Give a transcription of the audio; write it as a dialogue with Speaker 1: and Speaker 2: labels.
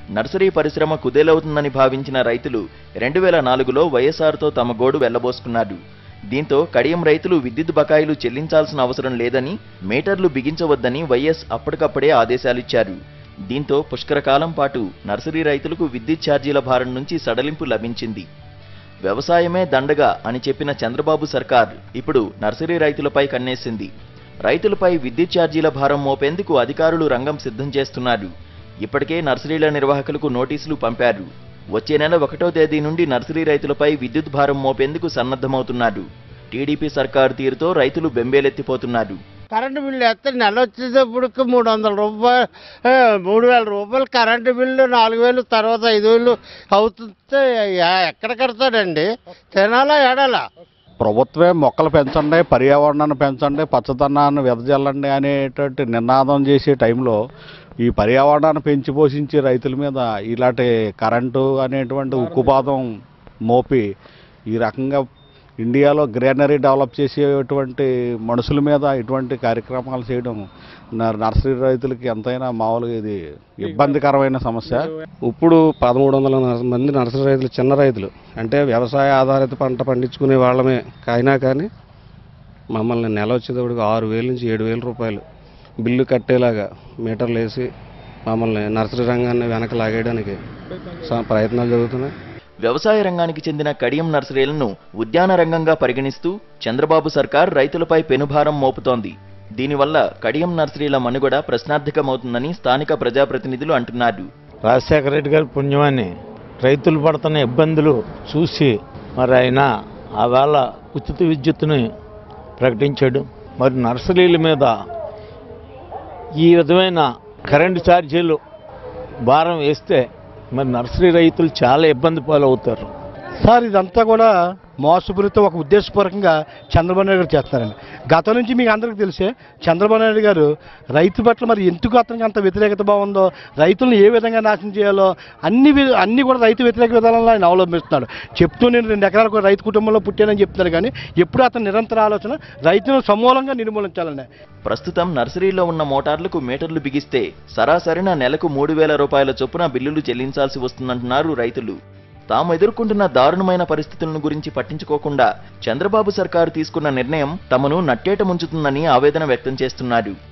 Speaker 1: Nursery పరిశ్రమ కుదేలవుతుందని భావించిన రైతులు 2004లో వైఎస్ఆర్తో తమ గోడు వెళ్లబోసుకున్నారు. దీంతో కడియం రైతులు విద్యుత్ బకాయిలు చెల్లించాల్సిన అవసరం లేదని, మీటర్లు బిగించవద్దని వైఎస్ అప్పటికప్పుడే ఆదేశాలిచ్చారు. దీంతో పుష్కరకాలం పాటు నర్సరీ రైతులకు విద్యుత్ ఛార్జీల భారం నుంచి సడలింపు లభించింది. వ్యవసాయమే దండగా అని చెప్పిన చంద్రబాబు సర్కార్ ఇప్పుడు నర్సరీ రైతులపై కన్నేసింది. రైతులపై విద్యుత్ ఛార్జీల భారం మోపేందుకు అధికారులు రంగం సిద్ధం చేస్తున్నారు. ఇప్పటికే నర్సరీల నిర్వాహకులకు నోటీసులు పంపారు. వచ్చే నెల 1వ తేదీ నుండి నర్సరీ రైతులపై విద్యుత్ భారం మోపేందుకు సన్నద్ధమవుతున్నారు. టీడీపీ సర్కారు తీరుతో రైతులు బెంబేలెత్తిపోతున్నారు.
Speaker 2: కరెంటు బిల్లు ఎత్తే నెల వచ్చేటప్పటికి 300 రూపాయలు 3000 రూపాయలు కరెంటు బిల్లు 4000 తర్వాత 5000 అవుతుంటే ఎక్కడ కడతాడండి? తినాలా ఏడాలా?
Speaker 3: ప్రభుత్వమే మొక్కలు పెంచండి, పర్యావరణాన్ని పెంచండి, పచ్చదనాన్ని వెదజల్లండి అనేటువంటి నినాదం చేసే టైంలో ఈ పర్యావరణాన్ని పెంచి పోషించే రైతుల మీద ఇలాంటి కరెంటు అనేటువంటి ఉక్కుపాదం మోపి ఈ రకంగా ఇండియాలో గ్రీనరీ డెవలప్ చేసేటువంటి మనుషుల మీద ఇటువంటి కార్యక్రమాలు చేయడం నర్సరీ రైతులకి ఎంతైనా మామూలుగా ఇది ఇబ్బందికరమైన సమస్య.
Speaker 4: ఇప్పుడు 1300 మంది నర్సరీ రైతులు, చిన్న రైతులు అంటే వ్యవసాయ ఆధారిత పంట పండించుకునే వాళ్ళమే అయినా కానీ మమ్మల్ని నెల వచ్చేటప్పటికి 6000 నుంచి 7000 రూపాయలు బిల్లు కట్టేలాగా మీటర్లు వేసి మమ్మల్ని నర్సరీ రంగాన్ని వెనక లాగేయడానికి ప్రయత్నాలు జరుగుతున్నాయి.
Speaker 1: వ్యవసాయ రంగానికి చెందిన కడియం నర్సరీలను ఉద్యాన రంగంగా పరిగణిస్తూ చంద్రబాబు సర్కార్ రైతులపై పెనుభారం మోపుతోంది. దీనివల్ల కడియం నర్సరీల మనుగడ ప్రశ్నార్థకమవుతుందని స్థానిక ప్రజాప్రతినిధులు అంటున్నారు.
Speaker 5: రాజశేఖర రెడ్డి గారి పుణ్యమని రైతులు పడుతున్న ఇబ్బందులు చూసి మరి ఆయన ఆవేళ ఉచిత విద్యుత్తుని ప్రకటించాడు. మరి నర్సరీల మీద ఈ విధమైన కరెంటు ఛార్జీలు భారం వేస్తే మరి నర్సరీ రైతులు చాలా ఇబ్బంది పాలవుతారు.
Speaker 6: సార్ ఇదంతా కూడా మోసపూరిత ఒక ఉద్దేశపూర్వకంగా చంద్రబాబు నాయుడు గారు చేస్తున్నారండి. గతం నుంచి మీకు అందరికీ తెలిసే చంద్రబాబు నాయుడు గారు రైతు పట్ల మరి ఎందుకు అతనికి అంత వ్యతిరేకత బాగుందో, రైతులను ఏ విధంగా నాశనం చేయాలో అన్ని కూడా రైతు వ్యతిరేక విధానంలో ఆయన అవలంబిస్తున్నాడు. చెప్తూ నేను 2 ఎకరాలకు రైతు కుటుంబంలో పుట్టానని చెప్తున్నాడు. కానీ ఎప్పుడు అతని నిరంతర ఆలోచన రైతులను సమూలంగా నిర్మూలించాలని.
Speaker 1: ప్రస్తుతం నర్సరీలో ఉన్న మోటార్లకు మీటర్లు బిగిస్తే సరాసరిన నెలకు 3000 రూపాయల చొప్పున బిల్లులు చెల్లించాల్సి వస్తుందంటున్నారు రైతులు. తాము ఎదుర్కొంటున్న దారుణమైన పరిస్థితులను గురించి పట్టించుకోకుండా చంద్రబాబు సర్కారు తీసుకున్న నిర్ణయం తమను నట్టేట ముంచుతుందని ఆవేదన వ్యక్తం చేస్తున్నారు.